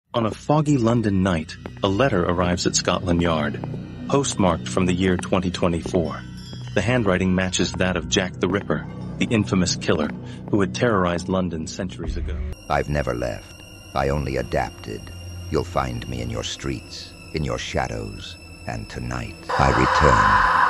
On a foggy London night, a letter arrives at Scotland Yard, postmarked from the year 2024. The handwriting matches that of Jack the Ripper, the infamous killer who had terrorized London centuries ago. I've never left. I only adapted. You'll find me in your streets, in your shadows, and tonight I return.